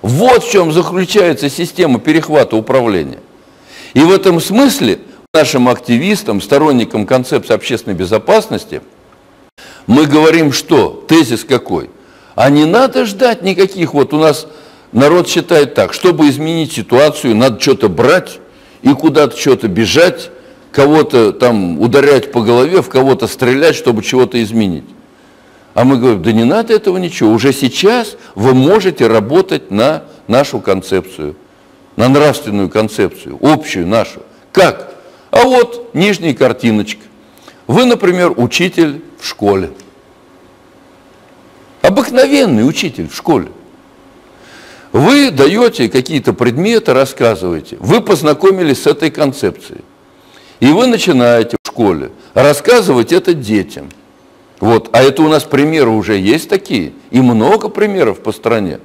Вот в чем заключается система перехвата управления. И в этом смысле нашим активистам, сторонникам концепции общественной безопасности, мы говорим, что? Тезис какой? А не надо ждать никаких, вот у нас народ считает так, чтобы изменить ситуацию, надо что-то брать и куда-то что-то бежать, кого-то там ударять по голове, в кого-то стрелять, чтобы чего-то изменить. А мы говорим, да не надо этого ничего, уже сейчас вы можете работать на нашу концепцию, на нравственную концепцию, общую нашу. Как? А вот нижняя картиночка. Вы, например, учитель в школе. Обыкновенный учитель в школе. Вы даете какие-то предметы, рассказываете. Вы познакомились с этой концепцией. И вы начинаете в школе рассказывать это детям. Вот. А это у нас примеры уже есть такие. И много примеров по стране.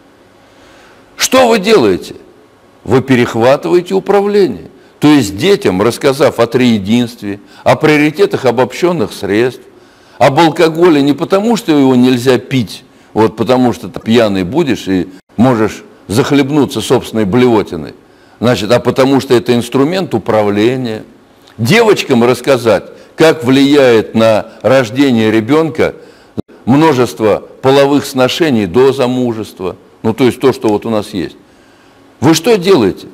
Что вы делаете? Вы перехватываете управление. То есть детям, рассказав о триединстве, о приоритетах обобщенных средств, об алкоголе не потому, что его нельзя пить, вот потому что ты пьяный будешь и можешь захлебнуться собственной блевотиной, значит, а потому что это инструмент управления. Девочкам рассказать, как влияет на рождение ребенка множество половых сношений до замужества, ну то есть то, что вот у нас есть. Вы что делаете?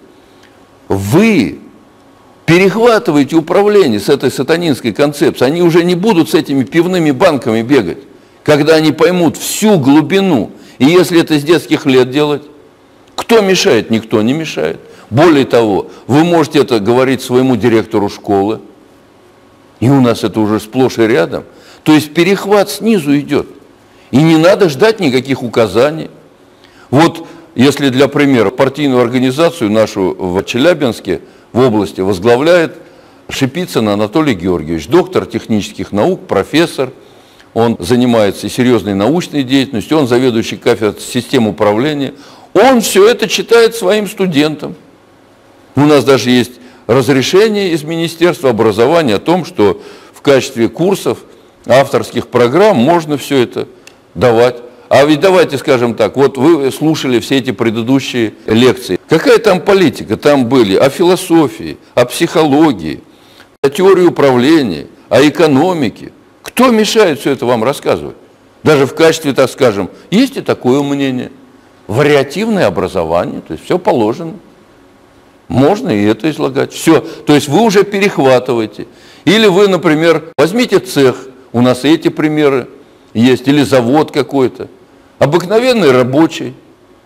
Вы перехватываете управление с этой сатанинской концепцией. Они уже не будут с этими пивными банками бегать, когда они поймут всю глубину. И если это с детских лет делать, кто мешает? Никто не мешает. Более того, вы можете это говорить своему директору школы, и у нас это уже сплошь и рядом. То есть перехват снизу идет. И не надо ждать никаких указаний. Вот если для примера партийную организацию нашу в Челябинске в области возглавляет Шипицын Анатолий Георгиевич, доктор технических наук, профессор. Он занимается серьезной научной деятельностью, он заведующий кафедрой систем управления. Он все это читает своим студентам. У нас даже есть разрешение из Министерства образования о том, что в качестве курсов, авторских программ можно все это давать. А ведь давайте скажем так, вот вы слушали все эти предыдущие лекции. Какая там политика? Там были о философии, о психологии, о теории управления, о экономике. Кто мешает все это вам рассказывать? Даже в качестве, так скажем, есть и такое мнение. Вариативное образование, то есть все положено. Можно и это излагать. Все. То есть вы уже перехватываете. Или вы, например, возьмите цех, у нас эти примеры есть, или завод какой-то. Обыкновенный рабочий.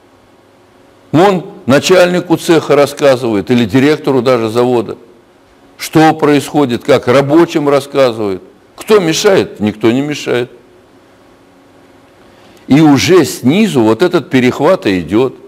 Он начальнику цеха рассказывает, или директору даже завода, что происходит, как рабочим рассказывает. Кто мешает? Никто не мешает. И уже снизу вот этот перехват идет.